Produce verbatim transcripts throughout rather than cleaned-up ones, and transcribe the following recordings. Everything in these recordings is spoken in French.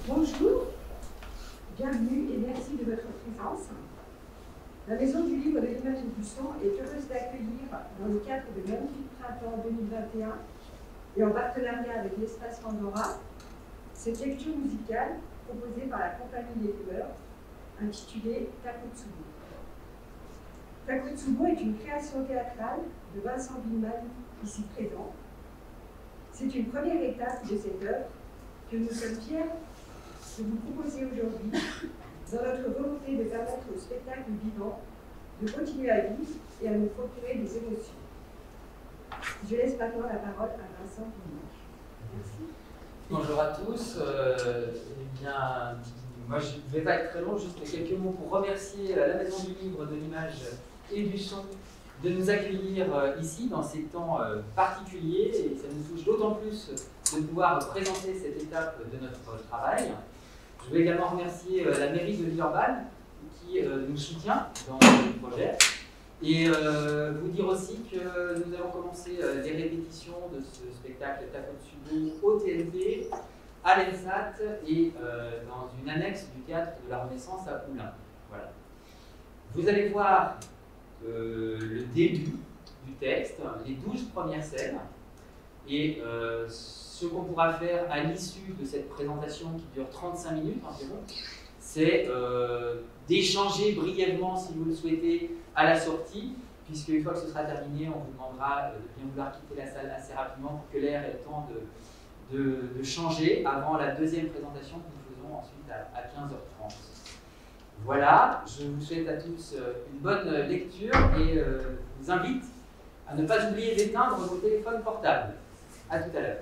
Bonjour, bienvenue et merci de votre présence. La Maison du Livre de l'Image et du Son est heureuse d'accueillir dans le cadre de Magnifique Printemps deux mille vingt et un et en partenariat avec l'Espace Pandora, cette lecture musicale proposée par la Compagnie des Couleurs, intitulée Takotsubo. Takotsubo est une création théâtrale de Vincent Villeman, ici présent. C'est une première étape de cette œuvre que nous sommes fiers de vous proposer aujourd'hui dans notre volonté de permettre au spectacle vivant de continuer à vivre et à nous procurer des émotions. Je laisse maintenant la parole à Vincent Villeman. Merci. Bonjour à tous. Euh, eh bien, moi je ne vais pas être très long, juste quelques mots pour remercier la Maison du Livre de l'Image et du Son de nous accueillir ici dans ces temps particuliers, et ça nous touche d'autant plus de pouvoir présenter cette étape de notre travail. Je veux également remercier la mairie de Villeurbanne qui nous soutient dans ce projet, et vous dire aussi que nous avons commencé les répétitions de ce spectacle Takotsubo au T N P, à l'ENSAT et dans une annexe du théâtre de la Renaissance à Oulin. Voilà. Vous allez voir Euh, le début du texte, les douze premières scènes, et euh, ce qu'on pourra faire à l'issue de cette présentation qui dure trente-cinq minutes environ, c'est euh, d'échanger brièvement, si vous le souhaitez, à la sortie, puisque une fois que ce sera terminé, on vous demandera de bien vouloir quitter la salle assez rapidement pour que l'air ait le temps de, de, de changer avant la deuxième présentation que nous faisons ensuite à, à quinze heures trente. Voilà, je vous souhaite à tous une bonne lecture et euh, vous invite à ne pas oublier d'éteindre vos téléphones portables. À tout à l'heure.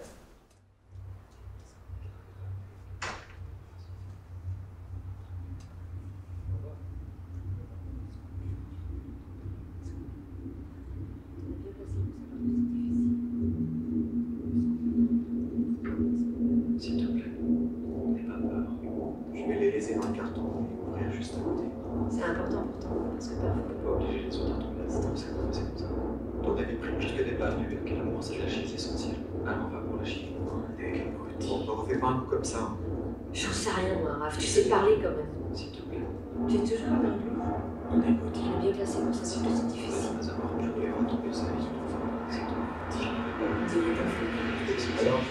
S'il te plaît, n'aie pas peur. Je vais les laisser dans le carton et ouvrir juste à côté. C'est important pour toi, parce que parfois... On peut pas obliger les autres à tomber là-dedans, c'est comme c'est comme ça. Ton avis pris, je te connais pas, tu es quel amour, c'est de la chimie essentielle. Alors on va pour la chimie. Et quel bruti. On ne refait pas un coup comme ça. Hein. J'en sais rien, moi, Raph, tu sais parler quand même. S'il te plaît. J'ai toujours entendu. On est maudit. Il est bien placé pour ça, c'est plus difficile. Je voulais voir tomber sa vie. C'est ton maudit. Dis-le pas fait. Alors,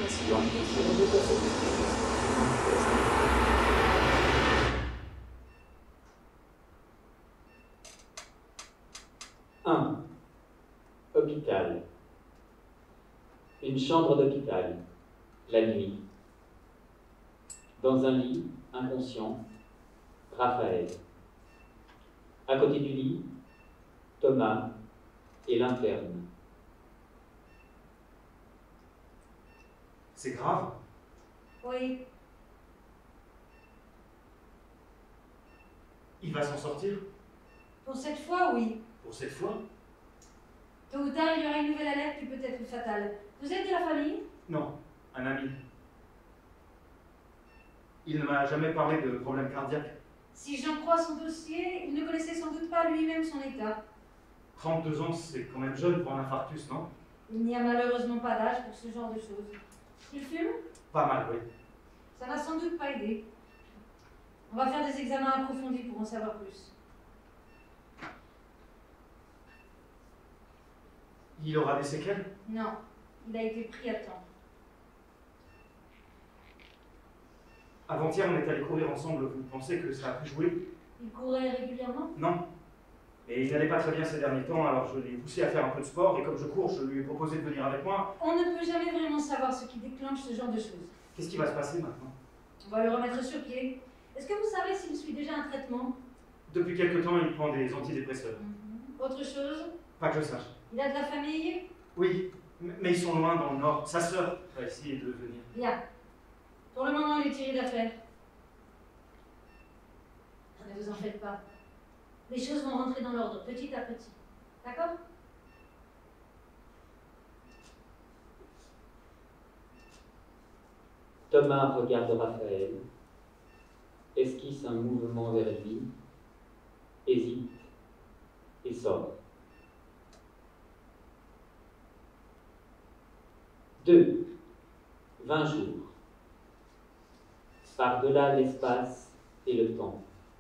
un. Hôpital. Une chambre d'hôpital. La nuit. Dans un lit, inconscient, Raphaël. À côté du lit, Thomas et l'interne. C'est grave? Oui. Il va s'en sortir? Pour cette fois, oui. Pour cette fois? Tôt ou tard, il y aura une nouvelle alerte qui peut être fatale. Vous êtes de la famille? Non, un ami. Il ne m'a jamais parlé de problème cardiaque. Si j'en crois son dossier, il ne connaissait sans doute pas lui-même son état. trente-deux ans, c'est quand même jeune pour un infarctus, non? Il n'y a malheureusement pas d'âge pour ce genre de choses. Il fume? Pas mal, oui. Ça n'a sans doute pas aidé. On va faire des examens approfondis pour en savoir plus. Il aura des séquelles? Non, il a été pris à temps. Avant-hier, on est allé courir ensemble. Vous pensez que ça a pu jouer? Il courait régulièrement? Non. Mais il n'allait pas très bien ces derniers temps, alors je l'ai poussé à faire un peu de sport, et comme je cours, je lui ai proposé de venir avec moi. On ne peut jamais vraiment savoir ce qui déclenche ce genre de choses. Qu'est-ce qui va se passer maintenant? On va le remettre sur pied. Est-ce que vous savez s'il suit déjà un traitement? Depuis quelque temps, il prend des antidépresseurs. Mm-hmm. Autre chose? Pas que je sache. Il a de la famille? Oui, mais ils sont loin dans le nord. Sa sœur va essayer de venir. Bien. Pour le moment, il est tiré d'affaire. Ne vous en faites pas. Les choses vont rentrer dans l'ordre, petit à petit. D'accord? Thomas regarde Raphaël, esquisse un mouvement vers lui, hésite et sort. deux. vingt jours. par-delà l'espace et le temps.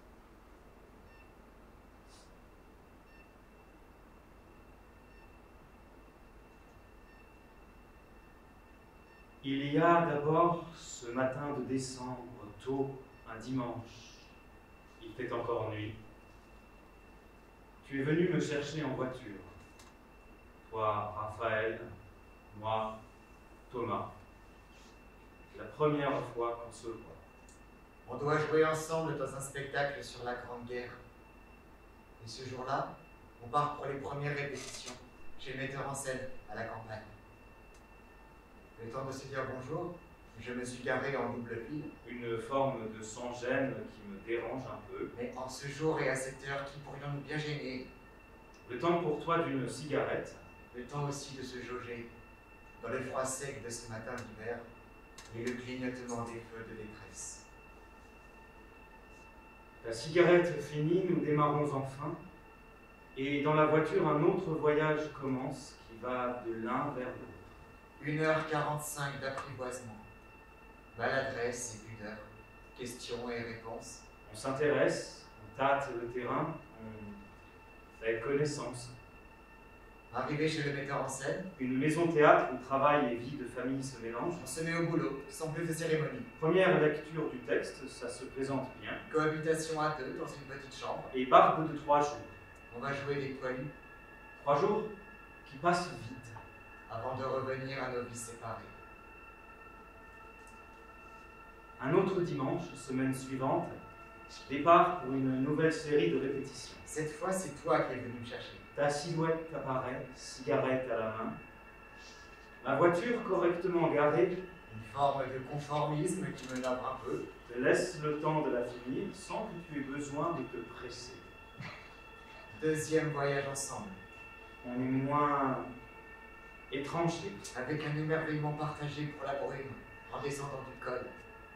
Il y a d'abord ce matin de décembre, tôt, un dimanche. Il fait encore nuit. Tu es venu me chercher en voiture. Toi, Raphaël, moi, Thomas. La première fois qu'on se voit. On doit jouer ensemble dans un spectacle sur la Grande Guerre. Et ce jour-là, on part pour les premières répétitions, chez le metteur en scène, à la campagne. Le temps de se dire bonjour, je me suis garé en double file. Une forme de sans-gêne qui me dérange un peu. Mais en ce jour et à cette heure, qui pourrions-nous bien gêner? Le temps pour toi d'une cigarette. Le temps aussi de se jauger, dans le froid sec de ce matin d'hiver, et le clignotement des feux de détresse. La cigarette finie, nous démarrons enfin, et dans la voiture, un autre voyage commence qui va de l'un vers l'autre. une heure quarante-cinq d'apprivoisement, maladresse et pudeur, questions et réponses. On s'intéresse, on tâte le terrain, on fait connaissance. Arrivé chez le metteur en scène, Une maison-théâtre où travail et vie de famille se mélangent. on se met au boulot, sans plus de cérémonie. Première lecture du texte, ça se présente bien. Cohabitation à deux dans une petite chambre. Et barbe de trois jours. On va jouer des poilus Trois jours qui passent vite. avant de revenir à nos vies séparées. Un autre dimanche, semaine suivante, départ pour une nouvelle série de répétitions. Cette fois, c'est toi qui es venu me chercher. Ta silhouette apparaît, cigarette à la main. La voiture correctement garée Une forme de conformisme qui me navre un peu. te laisse le temps de la finir sans que tu aies besoin de te presser. Deuxième voyage ensemble, On est moins étranger. avec un émerveillement partagé pour la brume, en descendant du col.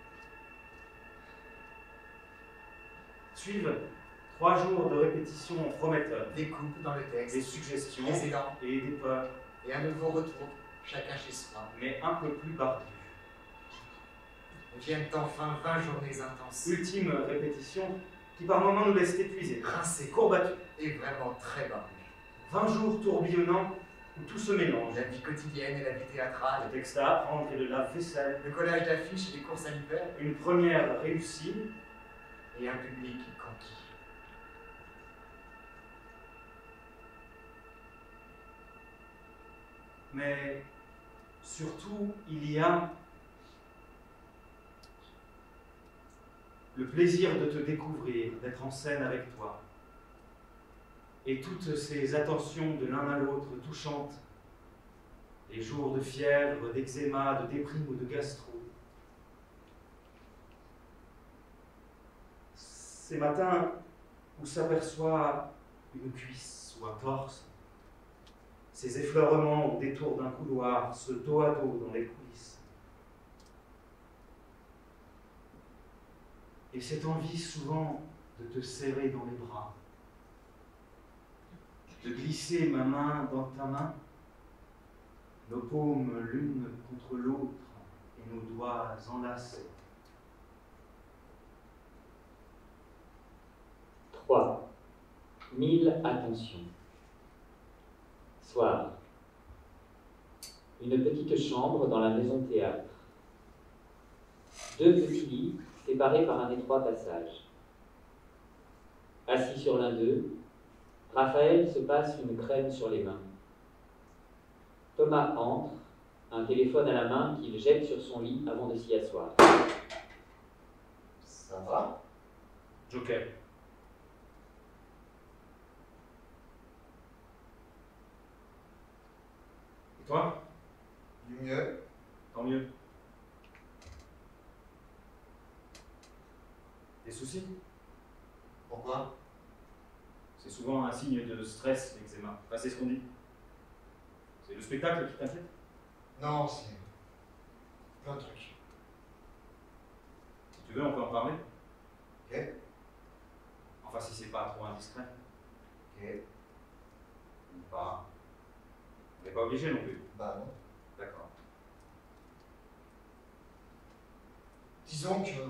Suivent trois jours de répétition prometteurs, Des coupes dans le des texte, suggestions des élans, et des peurs, et un nouveau retour, chacun chez soi. mais un peu plus barbus. Viennent enfin vingt journées intenses, Ultime répétition qui par moments nous laisse épuisés, rincées, courbatus. et vraiment très barbues. vingt jours tourbillonnants où tout se mélange. La vie quotidienne et la vie théâtrale, Le texte à apprendre et le lave-vaisselle. le collage d'affiches et les courses à l'hiver, Une première réussie. et un public conquis. Mais surtout, il y a le plaisir de te découvrir, d'être en scène avec toi. Et toutes ces attentions de l'un à l'autre touchantes, les jours de fièvre, d'eczéma, de déprime ou de gastro. Ces matins où s'aperçoit une cuisse ou un torse, ces effleurements au détour d'un couloir, ce dos à dos dans les coulisses. Et cette envie souvent de te serrer dans les bras, de glisser ma main dans ta main, nos paumes l'une contre l'autre et nos doigts enlacés. trois. Mille attentions. Soir. Une petite chambre dans la maison théâtre. Deux petits lits séparés par un étroit passage. Assis sur l'un d'eux, Raphaël se passe une crème sur les mains. Thomas entre, un téléphone à la main qu'il jette sur son lit avant de s'y asseoir. Ça va? Joker. Et toi? Du mieux? Tant mieux. Des soucis? Pourquoi? C'est souvent un signe de stress, l'eczéma. Enfin, c'est ce qu'on dit. C'est le spectacle qui t'inquiète? Non, c'est plein de trucs. Si tu veux, on peut en parler. Ok. Enfin, si c'est pas trop indiscret. Ok. Ou pas. On n'est pas obligé non plus. Bah non. D'accord. Disons que...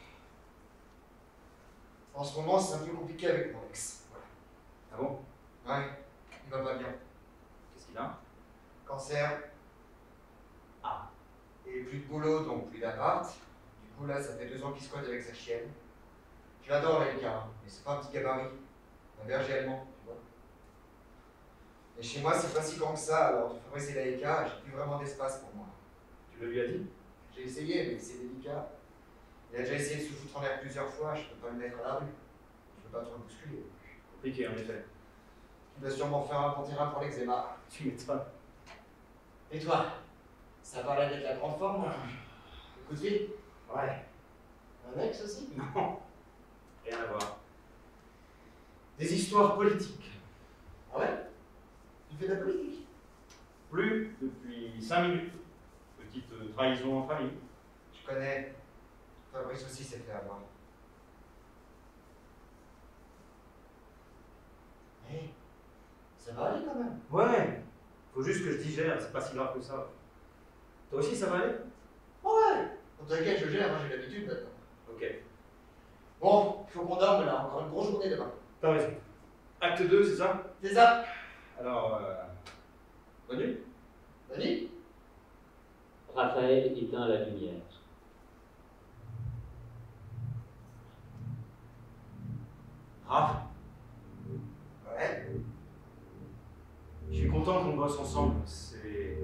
En ce moment, c'est un peu compliqué avec mon ex. Voilà. Ah bon? Ouais, il va pas bien. Qu'est-ce qu'il a? Cancer. Ah. Et plus de boulot, donc plus d'appart. Du coup, là, ça fait deux ans qu'il squatte avec sa chienne. Je l'adore, Laïka, mais c'est pas un petit gabarit. Un berger allemand, tu vois. Et chez moi, c'est pas si grand que ça, alors de favoriser Laïka, j'ai plus vraiment d'espace pour moi. Tu le lui as dit? J'ai essayé, mais c'est délicat. Il a déjà essayé de se foutre en l'air plusieurs fois, je peux pas le mettre à la rue. Je peux pas trop le bousculer. Compliqué, en effet. Il va sûrement faire un bon terrain pour l'eczéma. Tu m'étonnes. Et toi? Ça va l'air d'être la grande forme, hein? Le coup de fil? Ouais. Un ex aussi? Non. Rien à voir. Des histoires politiques. Ah ouais? Tu fais de la politique? Plus depuis cinq minutes. Petite euh, trahison en famille. Je connais. Fabrice aussi s'est fait avoir. Hé, hey, ça va aller quand même. Ouais. Faut juste que je digère, c'est pas si grave que ça. Toi aussi, ça va aller? Ouais. Pour t'inquiète, je gère, hein, j'ai l'habitude maintenant. Ok. Bon, il faut qu'on dorme là, encore une grosse journée demain. T'as raison. Acte deux, c'est ça? C'est ça. Alors, euh... bonne nuit. Bonne nuit. Raphaël éteint la lumière. Raph, Ouais. je suis content qu'on bosse ensemble. C'est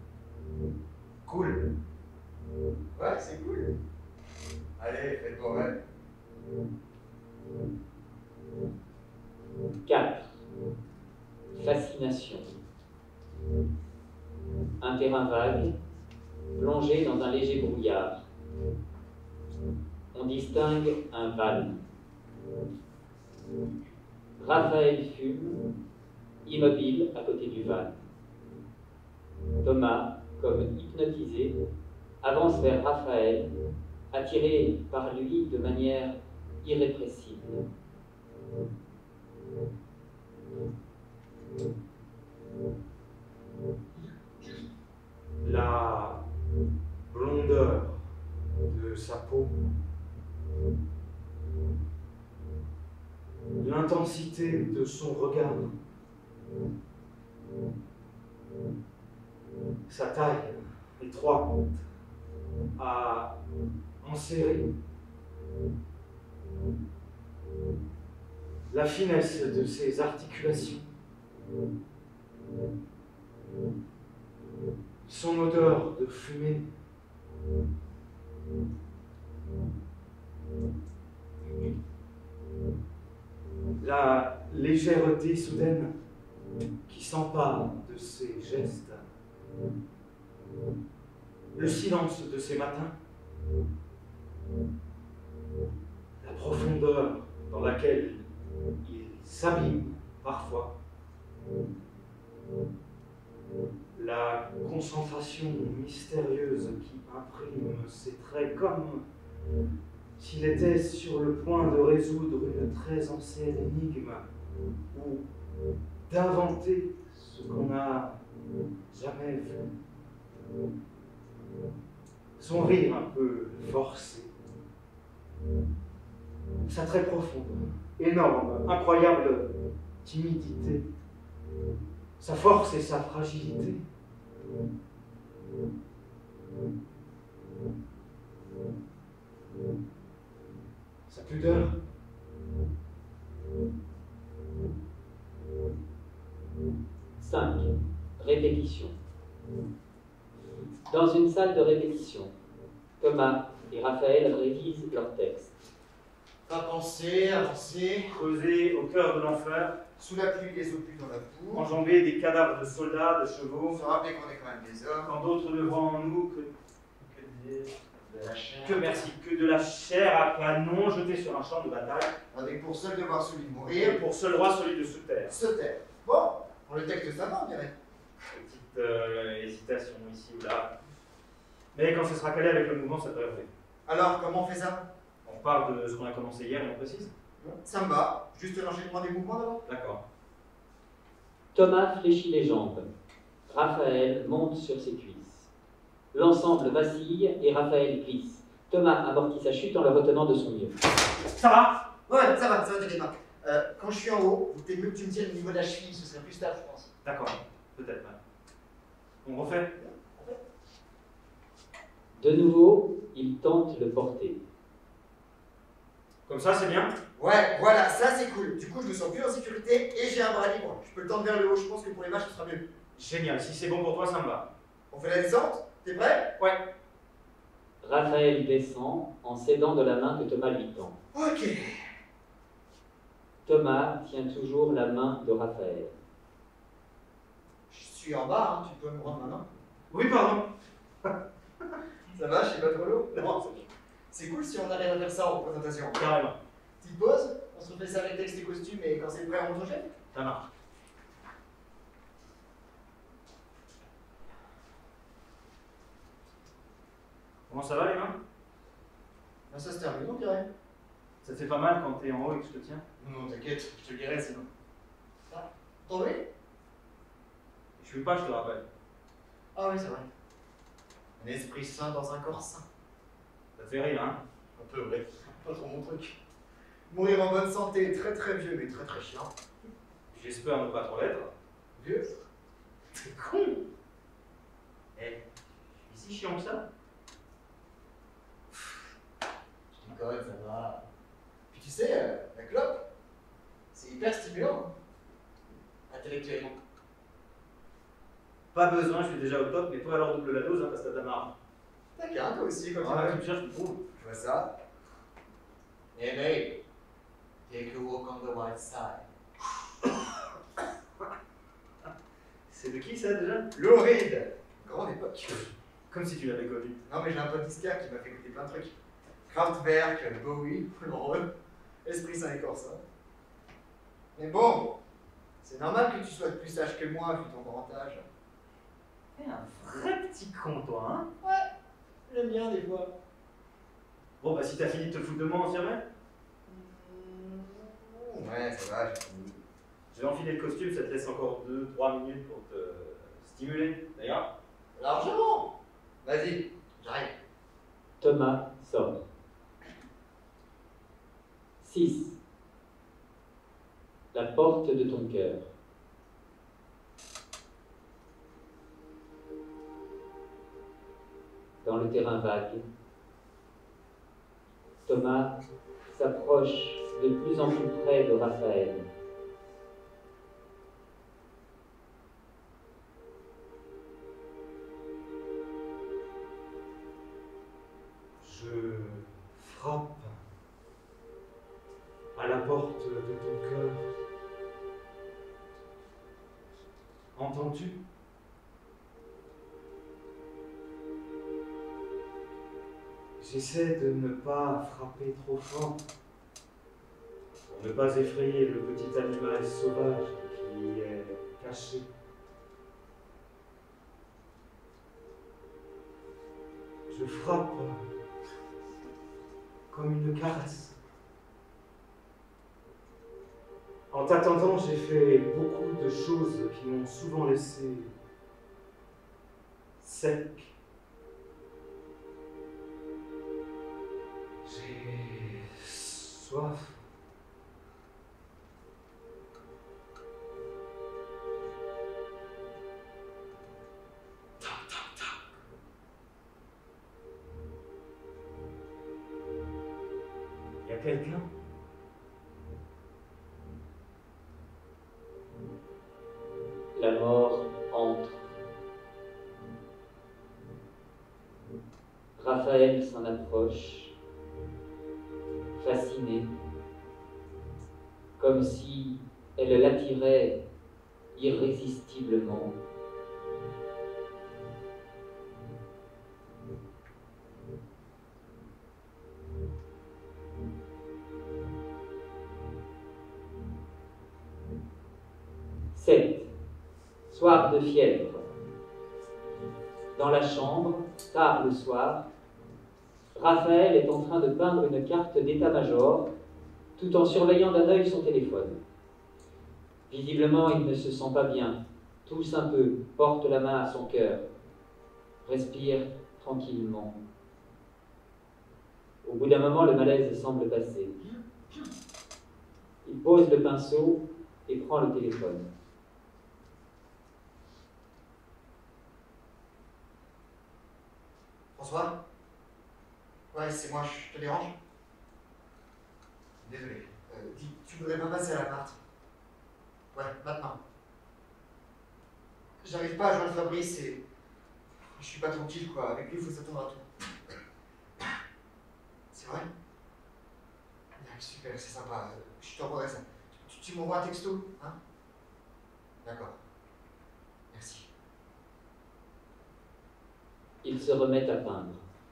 cool. Ouais, c'est cool. Allez, faites vos rêves. quatre. Fascination. Un terrain vague, plongé dans un léger brouillard. On distingue un van. Raphaël fume, immobile à côté du van. Thomas, comme hypnotisé, avance vers Raphaël, attiré par lui de manière irrépressible. La blondeur de sa peau, l'intensité de son regard, sa taille étroite à enserrer, la finesse de ses articulations, son odeur de fumée, la légèreté soudaine qui s'empare de ses gestes, le silence de ses matins, la profondeur dans laquelle il s'abîme parfois, la concentration mystérieuse qui imprime ses traits comme s'il était sur le point de résoudre une très ancienne énigme ou d'inventer ce qu'on n'a jamais vu. Son rire un peu forcé, sa très profonde, énorme, incroyable timidité, sa force et sa fragilité. Sa pudeur. cinq. Répétition. Dans une salle de répétition, Thomas et Raphaël révisent leur texte. Pas penser, avancer, Creuser au cœur de l'enfer, sous la pluie, les obus dans la boue, enjamber des cadavres de soldats, de chevaux, se rappeler qu'on est quand même des hommes, quand d'autres ne voient en nous que, que, des- de la chair, que merci, que de la chair à canon jetée sur un champ de bataille, avec pour seul devoir celui de et mourir, pour seul roi celui de se taire. se taire. Bon, pour le texte ça va, on dirait. Petite euh, hésitation ici ou là. Mais quand ce sera calé avec le mouvement, ça devrait revenir. Alors, comment on fait ça? On part de ce qu'on a commencé hier et on précise? Ça me va, juste l'enchaînement des mouvements d'abord. D'accord. Thomas fléchit les jambes. Raphaël monte sur ses cuisses. L'ensemble vacille et Raphaël glisse, Thomas amortit sa chute en le retenant de son mieux. Ça va? Ouais, ça va, ça va, t'inquiète pas. Euh, quand je suis en haut, il était mieux que tu me tires au niveau de la cheville, ce serait plus stable, je pense. D'accord, peut-être. Ouais. On refait? De nouveau, il tente le porter. Comme ça, c'est bien? Ouais, voilà, ça c'est cool. Du coup, je me sens plus en sécurité et j'ai un bras libre. Je peux le tendre vers le haut, je pense que pour les matchs, ce sera mieux. Génial, si c'est bon pour toi, ça me va. On fait la descente? T'es prêt? Ouais. Raphaël descend en s'aidant de la main que Thomas lui tend. Ok. Thomas tient toujours la main de Raphaël. Je suis en bas, hein, tu peux me rendre ma main. Oui, pardon. Ça va, je suis pas trop lourd? Non, c'est bien. C'est cool si on arrive à faire ça en présentation. Carrément. Petite pause, on se refait ça avec texte et costume et quand c'est prêt, on se rejette. Ça marche. Comment ça va les mains? Ben, ça se termine, on dirait. Ça te fait pas mal quand t'es en haut et que je te tiens? Non, t'inquiète, je te le dirai sinon. Ça, tombé? Je suis pas, je te rappelle. Ah oui, c'est vrai. Un esprit sain dans un corps sain. Ça te fait rire, hein? Un peu vrai, pas trop mon truc. Mourir en bonne santé, très très vieux, mais très très chiant. J'espère ne pas trop l'être. Vieux? C'est con! Eh, je suis si chiant que ça? Je déconne, ça va. Puis tu sais, euh, la clope, c'est hyper stimulant. Hein. Intellectuellement. Pas besoin, je suis déjà au top, mais toi alors double la dose, hein, parce que t'as de la marge. T'as qu'un toi aussi, quand Ah, tu tu veux. me cherches, tu trouves. Je vois ça. Hey mate, take a walk on the white side. C'est de qui ça déjà? Lou Reed, grande époque. Comme si tu l'avais connu. Non mais j'ai un pote disquaire qui m'a fait écouter plein de trucs. Kraftwerk, Bowie, Laureux, Esprit Saint et Corsa. Mais bon, c'est normal que tu sois plus sage que moi vu ton grand âge. T'es un vrai petit con toi, hein? J'aime bien des fois. Bon bah si t'as fini de te foutre de moi, on s'y remet? Mmh, ouais, ça va, j'ai fini. Je vais enfiler le costume, ça te laisse encore deux trois minutes pour te stimuler, d'ailleurs. Largement. Vas-y, j'arrive. Thomas sort. six. La porte de ton cœur. Dans le terrain vague, Thomas s'approche de plus en plus près de Raphaël. Je frappe à la porte de ton cœur. Entends-tu? J'essaie de ne pas frapper trop fort, pour ne pas effrayer le petit animal sauvage qui est caché. Je frappe comme une caresse. En t'attendant, j'ai fait beaucoup de choses qui m'ont souvent laissé sec. J'ai soif. Il y a quelqu'un? La mort entre. Raphaël s'en approche, fasciné, comme si elle l'attirait irrésistiblement. sept. Soir de fièvre. Dans la chambre, tard le soir, Raphaël est en train de peindre une carte d'état-major, tout en surveillant d'un œil son téléphone. Visiblement, il ne se sent pas bien, tousse un peu, porte la main à son cœur, respire tranquillement. Au bout d'un moment, le malaise semble passer. Il pose le pinceau et prend le téléphone. François? Ouais, c'est moi, je te dérange? Désolé. Euh, dis, tu voudrais pas passer à l'appart? Ouais, maintenant. J'arrive pas à joindre Fabrice et je suis pas tranquille, quoi. Avec lui, il faut s'attendre à tout. C'est vrai? Ouais, super, c'est sympa. Je t'envoierai ça. Tu, tu m'envoies un texto, hein? D'accord. Merci. Ils se remettent à peindre.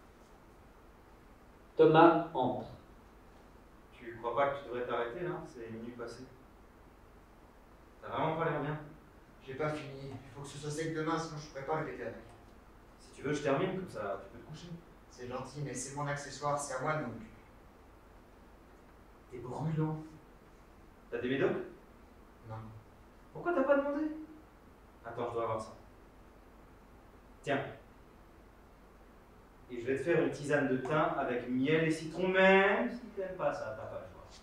Thomas entre. Tu crois pas que tu devrais t'arrêter là? C'est minuit passé. T'as vraiment pas l'air bien? J'ai pas fini. Il faut que ce soit sec demain, sinon je pourrais pas répéter avec. Si tu veux, je termine, comme ça tu peux te coucher. C'est gentil, mais c'est mon accessoire, c'est à moi de m'en occuper. T'es brûlant. T'as des médocs? Non. Pourquoi t'as pas demandé? Attends, je dois avoir ça. Tiens. Et je vais te faire une tisane de thym avec miel et citron, même si t'aimes pas ça, t'as pas le choix.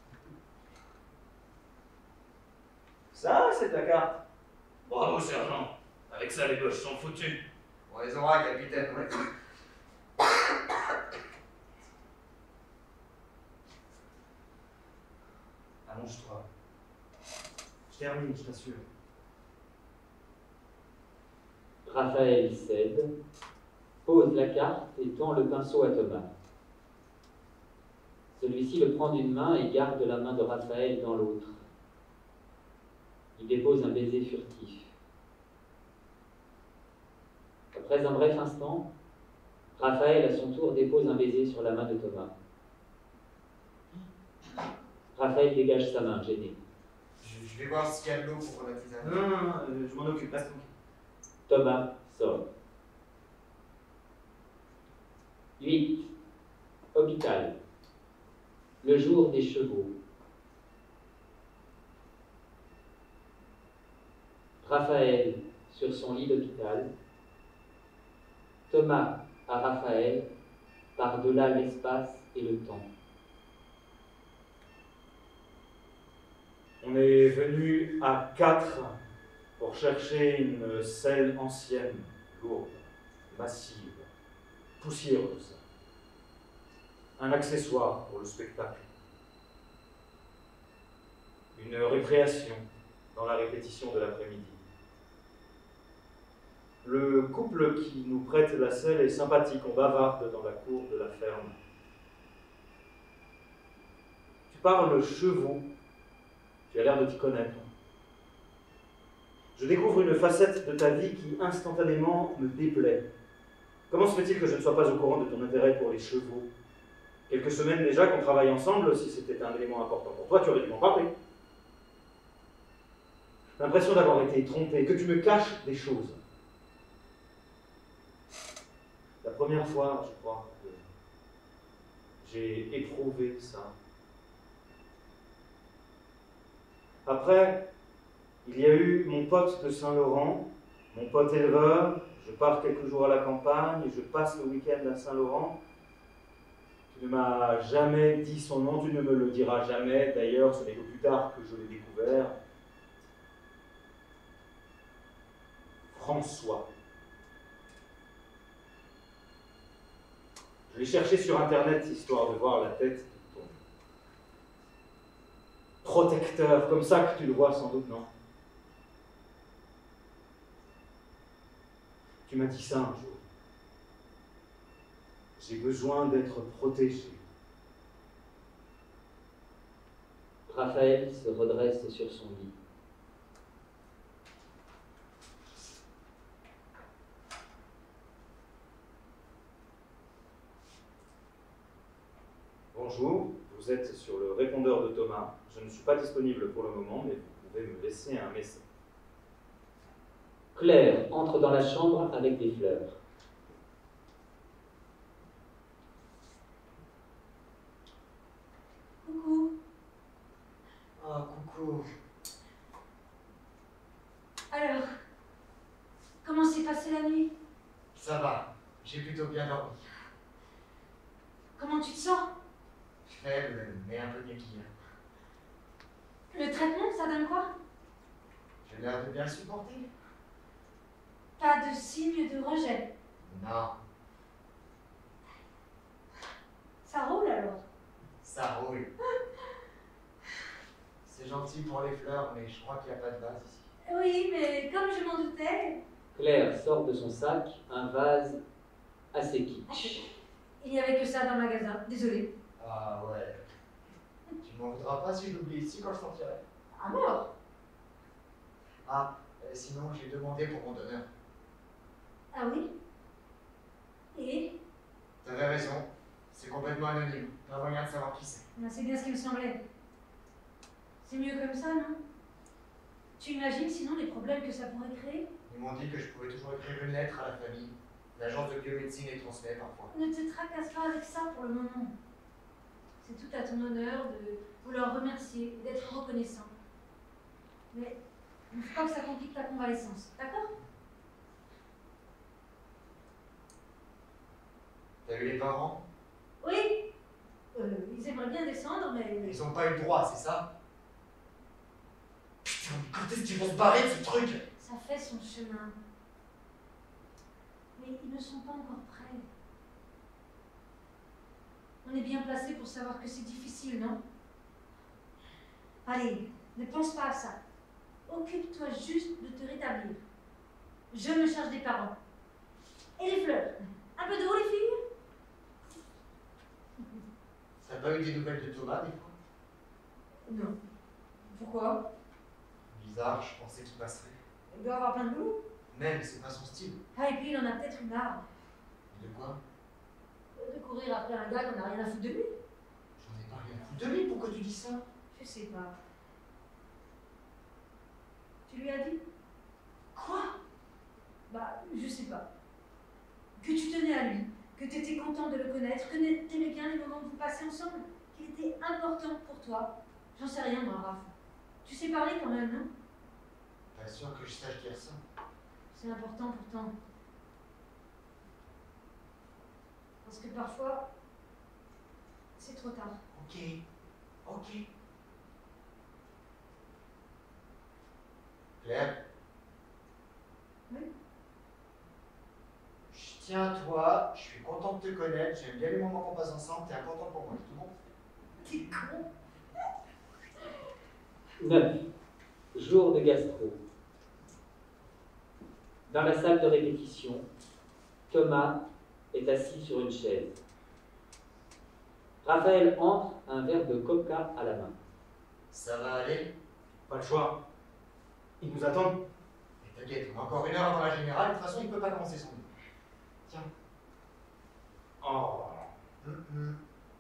Ça, c'est ta carte. Bravo, sergent. Avec ça, les gauches sont foutus. On les aura, capitaine, ouais. Allonge-toi. Je termine, je t'assure. Raphaël cède, pose la carte et tend le pinceau à Thomas. Celui-ci le prend d'une main et garde la main de Raphaël dans l'autre. Il dépose un baiser furtif. Après un bref instant, Raphaël à son tour dépose un baiser sur la main de Thomas. Raphaël dégage sa main, gêné. Je, je vais voir s'il y a de l'eau pour la tisane. Non, non, non, euh, je m'en occupe, reste tranquille. Thomas sort. huit. Hôpital. Le jour des chevaux. Raphaël sur son lit d'hôpital. Thomas à Raphaël par-delà l'espace et le temps. On est venu à quatre pour chercher une selle ancienne, lourde, massive, poussiéreuse. Un accessoire pour le spectacle. Une récréation dans la répétition de l'après-midi. Le couple qui nous prête la selle est sympathique, on bavarde dans la cour de la ferme. Tu parles chevaux, tu as l'air de t'y connaître. Je découvre une facette de ta vie qui instantanément me déplaît. Comment se fait-il que je ne sois pas au courant de ton intérêt pour les chevaux? Quelques semaines déjà qu'on travaille ensemble, si c'était un élément important pour toi, tu aurais dû m'en parler. J'ai l'impression d'avoir été trompé, que tu me caches des choses. La première fois, je crois, que j'ai éprouvé ça. Après, il y a eu mon pote de Saint-Laurent, mon pote éleveur. Je pars quelques jours à la campagne, je passe le week-end à Saint-Laurent. Tu ne m'as jamais dit son nom, tu ne me le diras jamais. D'ailleurs, ce n'est que plus tard que je l'ai découvert. François. Je l'ai cherché sur Internet, histoire de voir la tête de ton protecteur, comme ça que tu le vois sans doute, non? Tu m'as dit ça un jour. J'ai besoin d'être protégé. Raphaël se redresse sur son lit. Bonjour, vous êtes sur le répondeur de Thomas. Je ne suis pas disponible pour le moment, mais vous pouvez me laisser un message. Claire entre dans la chambre avec des fleurs. Coucou. Oh, coucou. Alors, comment s'est passée la nuit? Ça va, j'ai plutôt bien dormi. Comment tu te sens? Faible, mais un peu mieux qu'hier. Le traitement, ça donne quoi? J'ai l'air de bien le supporter. Pas de signe de rejet. Non, Ça roule alors? ça roule. C'est gentil pour les fleurs, mais je crois qu'il n'y a pas de vase ici. Oui, mais comme je m'en doutais, Claire sort de son sac un vase assez kitsch. il n'y avait que ça dans le magasin. Désolée. Ah ouais. Tu m'en voudras pas si je l'oublie ici quand je sortirai. À mort. Ah, euh, sinon j'ai demandé pour mon donneur. Ah oui? Et? T'avais raison, c'est complètement anonyme. Pas moyen de savoir qui c'est. Ben, c'est bien ce qui me semblait. C'est mieux comme ça, non? Tu imagines sinon les problèmes que ça pourrait créer? Ils m'ont dit que je pouvais toujours écrire une lettre à la famille. L'agence de biomédecine les transmet parfois. Ne te tracasse pas avec ça pour le moment. C'est tout à ton honneur de vouloir remercier et d'être reconnaissant. Mais il ne faut pas que ça complique ta convalescence, d'accord? T'as vu les parents? Oui. Euh, ils aimeraient bien descendre, mais... Ils ont pas eu le droit, c'est ça? Putain, mais quand est-ce qu'ils vont se barrer de ce truc? Ça fait son chemin. Mais ils ne sont pas encore prêts. On est bien placé pour savoir que c'est difficile, non? Allez, ne pense pas à ça. Occupe-toi juste de te rétablir. Je me charge des parents. Et les fleurs. Un peu d'eau, les filles? T'as pas eu des nouvelles de Thomas, des fois? Non. Pourquoi? Bizarre, je pensais qu'il passerait. Il doit avoir plein de boulot. Même, c'est pas son style. Ah, et puis il en a peut-être une marre De quoi? de courir après un gars qu'on n'a rien à foutre de lui. J'en ai pas rien à foutre de lui, pourquoi tu dis ça? Je sais pas. Tu lui as dit? Quoi? Bah, je sais pas. Que tu tenais à lui, que tu étais content de le connaître, que t'aimais bien les moments que vous passez ensemble, qu'il était important pour toi. J'en sais rien, moi, Raph. Tu sais parler quand même, non? Pas sûr que je sache dire ça. C'est important pourtant. Parce que parfois, c'est trop tard. Ok, ok. Claire? Oui? Je tiens à toi, je suis content de te connaître, j'aime bien les moments qu'on passe ensemble, t'es important pour moi, c'est tout bon? T'es con. neuf. Jour de gastro. Dans la salle de répétition, Thomas est assis sur une chaise. Raphaël entre, un verre de coca à la main. Ça va aller? Pas le choix. Ils nous attendent. Mais t'inquiète, on a encore une heure avant la générale, de toute façon il peut pas commencer son livre. Tiens. Oh. Hum, hum.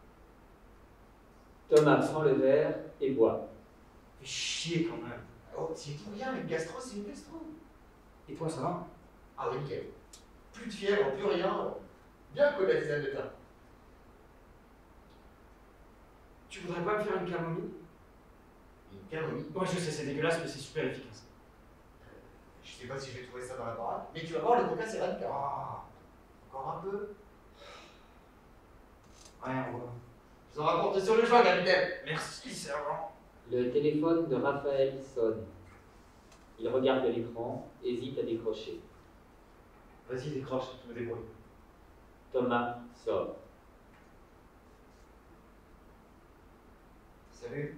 Thomas prend le verre et boit. Fais chier quand même. Oh, c'est tout rien, une gastro, c'est une gastro. Et toi, ça va? Ah oui, nickel. Plus de fièvre, plus rien. Bien que la tisane de thym. Tu voudrais pas me faire une camomille? Une camomille. Moi, je sais, c'est dégueulasse, mais c'est super efficace. Je sais pas si je vais trouver ça dans la baraque, mais tu vas voir, le coca c'est radical. Ah, encore un peu. Ouais, on va. Je vous en rapporte sur le choix, capitaine. Merci, servant. Le téléphone de Raphaël sonne. Il regarde l'écran, hésite à décrocher. Vas-y, décroche, je me débrouille. Thomas sort. Salut.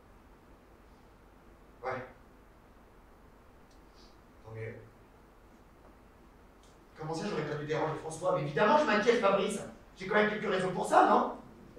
Ouais. Tant mieux. Comment ça, j'aurais pas dû déranger François? Mais évidemment, je m'inquiète, Fabrice. J'ai quand même quelques raisons pour ça, non?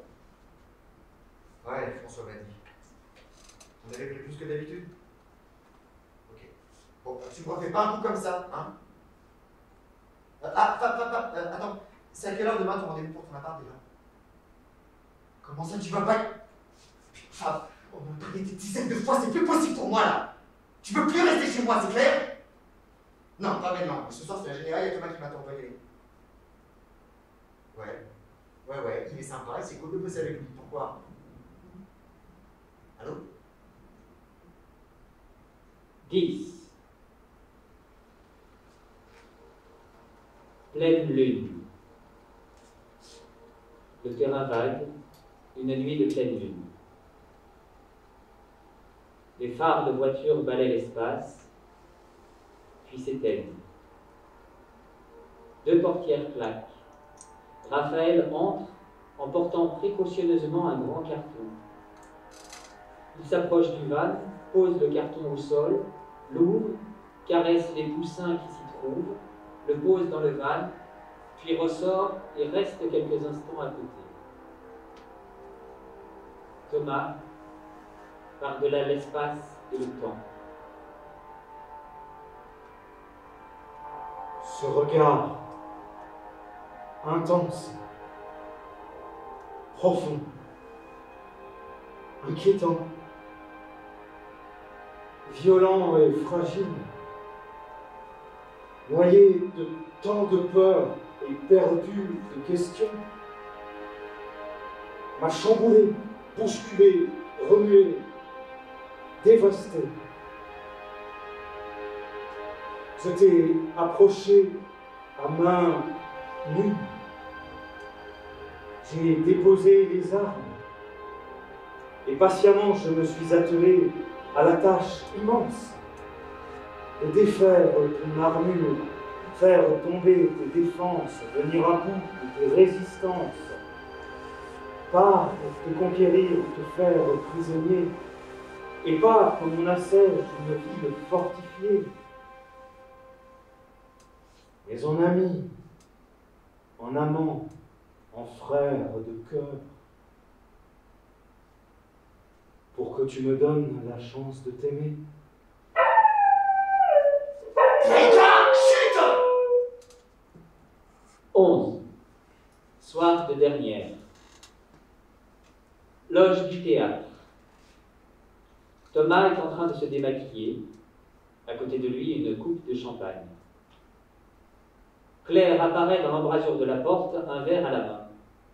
Ouais, François m'a dit. On avait pris plus que d'habitude? Ok. Bon, tu me refais pas un coup comme ça, hein? Ah, papa, papa, euh, attends. C'est à quelle heure demain ton rendez-vous pour ton appart déjà? Comment ça, tu vas pas... Enfin, on m'a parlé des dizaines de fois, c'est plus possible pour moi là. Tu veux plus rester chez moi, c'est clair? Non, pas maintenant. Ce soir c'est la générale, il y a Thomas qui m'attend, on va y aller. Ouais. Ouais, ouais, il est sympa, et c'est cool de bosser avec lui. Pourquoi? Allô? dix. Pleine lune. Le terrain vague, une nuit de pleine lune. Les phares de voitures balaient l'espace, puis s'éteignent. Deux portières claquent. Raphaël entre en portant précautionneusement un grand carton. Il s'approche du van, pose le carton au sol, l'ouvre, caresse les poussins qui s'y trouvent, le pose dans le van, puis ressort et reste quelques instants à côté. Thomas, par-delà l'espace et le temps. Ce regard intense, profond, inquiétant, violent et fragile, noyé de tant de peur et perdu de questions, m'a chamboulé, bousculé, remué, dévasté. Je t'ai approché à main nue. J'ai déposé les armes et patiemment je me suis attelé à la tâche immense de défaire ton armure, faire tomber tes défenses, venir à bout de tes résistances, pas pour te conquérir ou te faire prisonnier, et pas comme on assège une ville fortifiée, mais en ami, en amant, en frère de cœur, pour que tu me donnes la chance de t'aimer. onze. Soir de dernière. Loge du théâtre. Thomas est en train de se démaquiller. À côté de lui, une coupe de champagne. Claire apparaît dans l'embrasure de la porte, un verre à la main.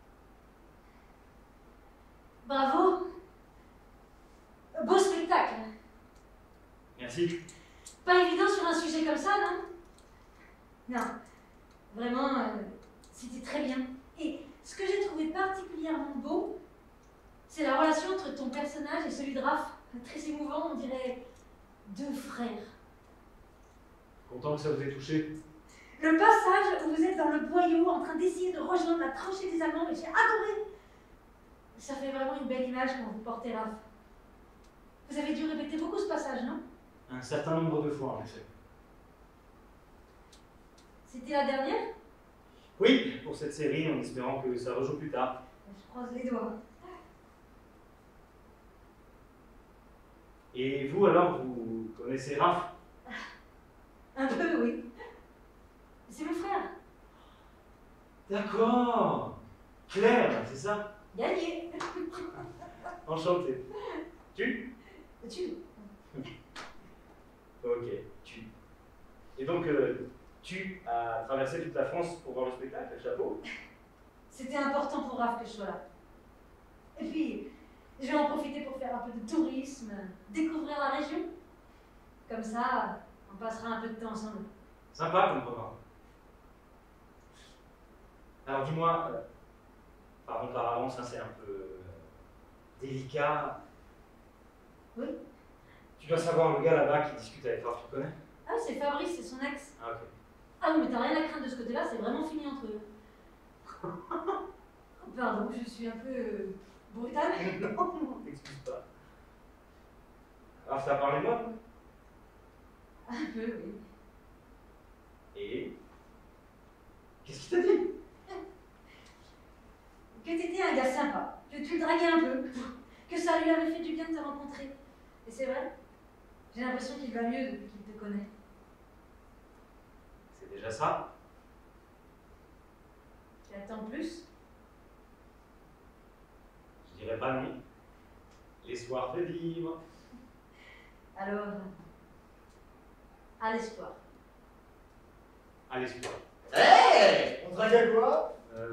Bravo. Beau spectacle. Merci. Pas évident sur un sujet comme ça, non? Non. Vraiment, euh, c'était très bien. Et ce que j'ai trouvé particulièrement beau, c'est la relation entre ton personnage et celui de Raph. Très émouvant, on dirait deux frères. Content que ça vous ait touché. Le passage où vous êtes dans le boyau en train d'essayer de rejoindre la tranchée des Allemands, j'ai adoré. Ça fait vraiment une belle image quand vous portez Raph. Vous avez dû répéter beaucoup ce passage, non? Un certain nombre de fois, en effet. C'était la dernière? Oui, pour cette série, en espérant que ça rejoue plus tard. Je croise les doigts. Et vous, alors, vous connaissez Raph? Un peu, oui. C'est mon frère. D'accord. Claire, c'est ça? Gagné. Enchanté. Tu? Tu. Ok, tu. Et donc, euh, tu as traversé toute la France pour voir le spectacle, chapeau? C'était important pour Raph que je sois là. Et puis, je vais en profiter pour faire un peu de tourisme, découvrir la région. Comme ça, on passera un peu de temps ensemble. Sympa comme programme. Alors dis-moi, euh, pardon par avance, hein, c'est un peu euh, délicat. Oui. Tu dois savoir le gars là-bas qui discute avec Raph, tu le connais? Ah, c'est Fabrice, c'est son ex. Ah ok. Ah oui, mais t'as rien à craindre de ce côté-là, c'est vraiment fini entre eux. Oh, pardon, je suis un peu euh, brutale. Non, non, t'excuses pas. Alors ça a parlé de moi? Un peu, oui. Et qu'est-ce qu'il t'a dit? Que t'étais un gars sympa, que tu le draguais un peu, que ça lui avait fait du bien de te rencontrer. Et c'est vrai, j'ai l'impression qu'il va mieux depuis qu'il te connaît. C'est déjà ça? Tu attends plus? Je dirais pas non. L'espoir fait vivre. Alors, à l'espoir. À l'espoir. Hé hey, on drague à quoi? Euh,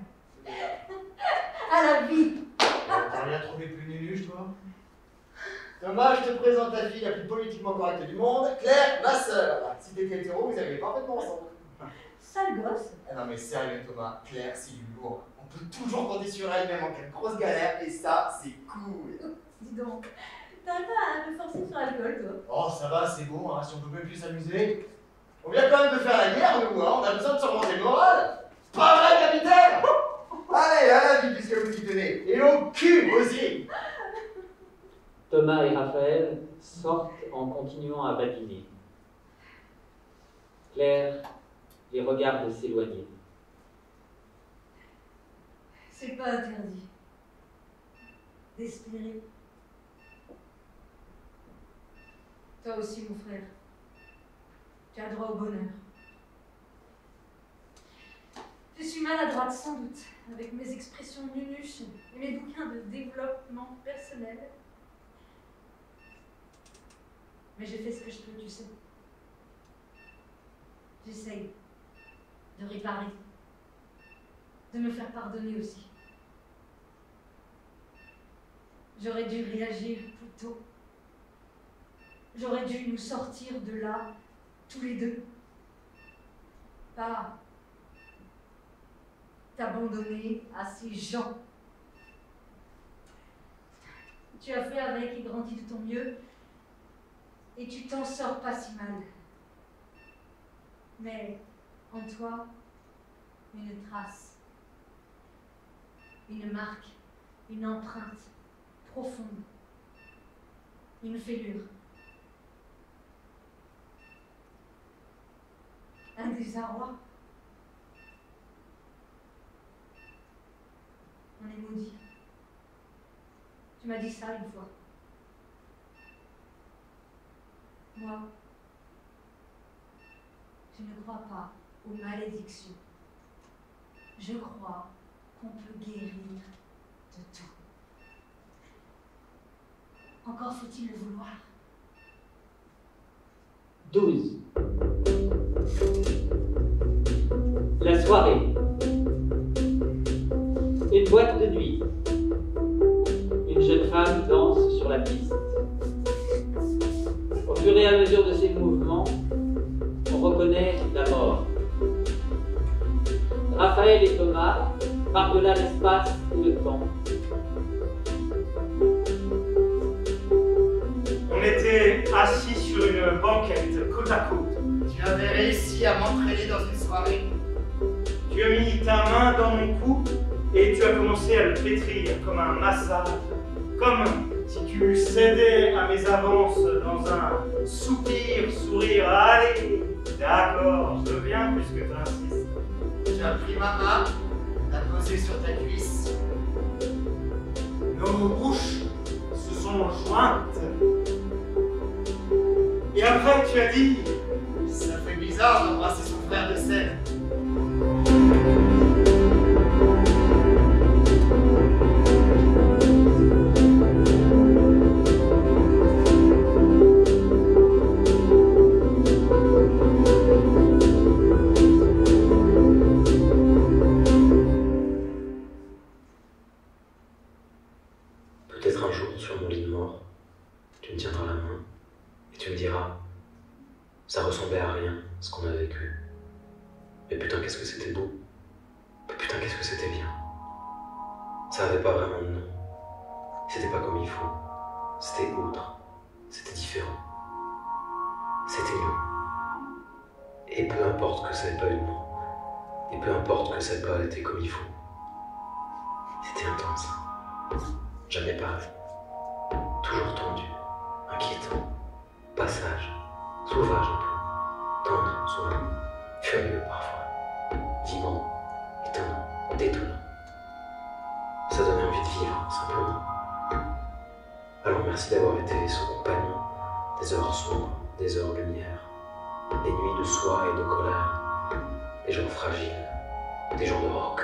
À la vie. T'as rien trouvé plus nunuche, toi? Thomas, je te présente la fille la plus politiquement correcte du monde, Claire, ma sœur. Si t'étais hétéro, vous alliez parfaitement ensemble. Sale gosse. Ah non mais sérieux Thomas, Claire c'est du lourd. On peut toujours compter sur elle même en cas de grosse galère et ça c'est cool. Dis donc, t'arrives pas à me forcer sur l'alcool, toi? Oh ça va, c'est bon, hein, si on peut même plus s'amuser. On vient quand même de faire la guerre nous, hein, on a besoin de se remonter le moral. Pas vrai capitaine? Allez, à la vie puisque vous y tenez. Et au cul aussi. Thomas et Raphaël sortent en continuant à badiner. Claire les regarde s'éloigner. C'est pas interdit d'espérer. Toi aussi, mon frère, tu as droit au bonheur. Je suis maladroite sans doute, avec mes expressions nunuches et mes bouquins de développement personnel. Mais j'ai fait ce que je peux, tu sais. J'essaye de réparer, de me faire pardonner aussi. J'aurais dû réagir plus tôt. J'aurais dû nous sortir de là, tous les deux. Pas t'abandonner à ces gens. Tu as fait avec et grandi de ton mieux, et tu t'en sors pas si mal. Mais en toi, une trace, une marque, une empreinte profonde, une fêlure. Un désarroi. On est maudit. Tu m'as dit ça une fois. Moi, je ne crois pas aux malédictions. Je crois qu'on peut guérir de tout. Encore faut-il le vouloir. douze. La soirée. Une boîte de nuit. Une jeune femme danse sur la piste. Au fur et à mesure de ses mouvements, on reconnaît la mort. Raphaël et Thomas, par-delà l'espace et le temps. On était assis sur une banquette, côte à côte. Tu avais réussi à m'entraîner dans une soirée. Tu as mis ta main dans mon cou et tu as commencé à le pétrir comme un massage. Comme si tu cédais à mes avances dans un soupir, sourire. Allez, d'accord, je viens puisque tu insistes. Tu as pris ma main, l'as posée sur ta cuisse. Nos bouches se sont jointes. Et après, tu as dit... Ça fait bizarre d'embrasser son frère de scène. Peut-être un jour, sur mon lit de mort, tu me tiendras la main et tu me diras, ça ressemblait à rien, ce qu'on a vécu. Mais putain, qu'est-ce que c'était beau. Mais putain, qu'est-ce que c'était bien. Ça avait pas vraiment de nom. C'était pas comme il faut. C'était autre. C'était différent. C'était mieux. Et peu importe que ça ait pas eu de nom. Et peu importe que ça ait pas été comme il faut. C'était intense. Jamais pareil. Toujours tendu, inquiétant, passage, sauvage un peu, tendre souvent, furieux parfois, vibrant, étonnant, détonnant. Ça donnait envie de vivre, simplement. Alors merci d'avoir été ce compagnon des heures sombres, des heures lumière, des nuits de soie et de colère, des jours fragiles, des jours de rock.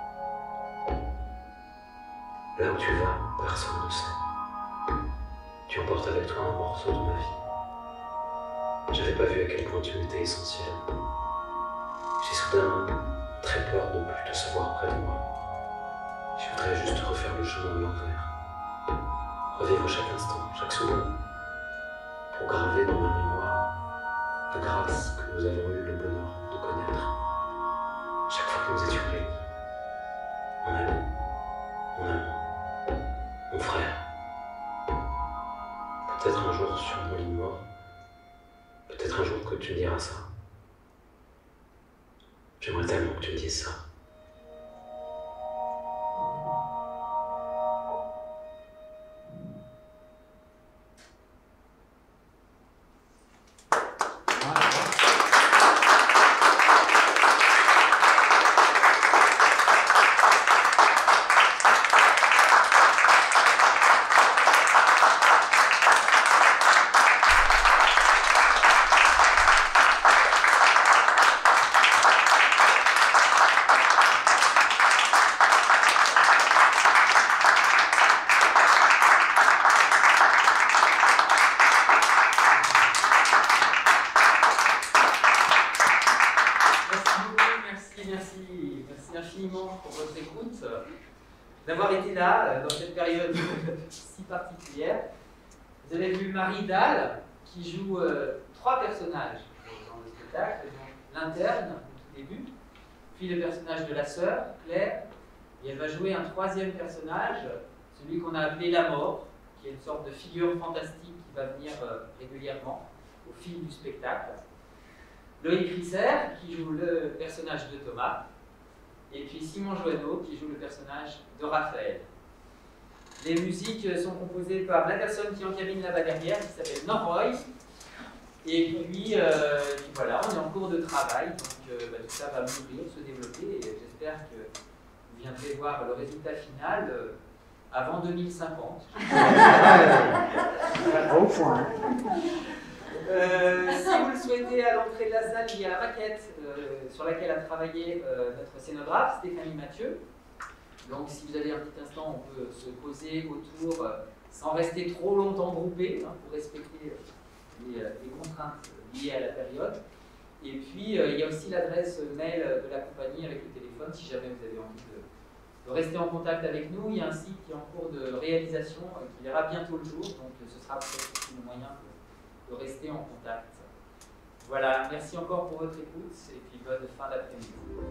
Là où tu vas, personne ne sait. Tu emportes avec toi un morceau de ma vie. J'avais pas vu à quel point tu m'étais essentiel. J'ai soudain très peur de plus te savoir près de moi. Je voudrais juste refaire le chemin à l'envers. Revivre chaque instant, chaque seconde. Pour graver dans ma mémoire la grâce que nous avons eu le bonheur de connaître. que nous étions réunis. Mon ami, mon amant, mon frère. Peut-être un jour sur mon lit de mort, peut-être un jour que tu me diras ça. J'aimerais tellement que tu me dises ça. D'avoir été là dans cette période si particulière. Vous avez vu Marie Dalle qui joue euh, trois personnages dans le spectacle, l'interne au tout début, puis le personnage de la sœur, Claire, et elle va jouer un troisième personnage, celui qu'on a appelé la mort, qui est une sorte de figure fantastique qui va venir euh, régulièrement au fil du spectacle. Loïc Risser qui joue le personnage de Thomas, et puis Simon Joanneau qui joue le personnage de Raphaël. Les musiques sont composées par la personne qui encabine là-bas derrière, qui s'appelle Norroy. Et puis, euh, puis voilà, on est en cours de travail, donc euh, bah, tout ça va mûrir, se développer, et j'espère que vous viendrez voir le résultat final euh, avant deux mille cinquante. Au point. Euh, si vous le souhaitez, à l'entrée de la salle, il y a la maquette euh, sur laquelle a travaillé euh, notre scénographe, Stéphanie Mathieu. Donc si vous avez un petit instant, on peut se poser autour euh, sans rester trop longtemps groupés, hein, pour respecter euh, les, les contraintes liées à la période. Et puis euh, il y a aussi l'adresse mail de la compagnie avec le téléphone, si jamais vous avez envie de, de rester en contact avec nous. Il y a un site qui est en cours de réalisation, euh, qui verra bientôt le jour, donc euh, ce sera peut-être aussi le moyen de de rester en contact. Voilà, merci encore pour votre écoute et puis bonne fin d'après-midi.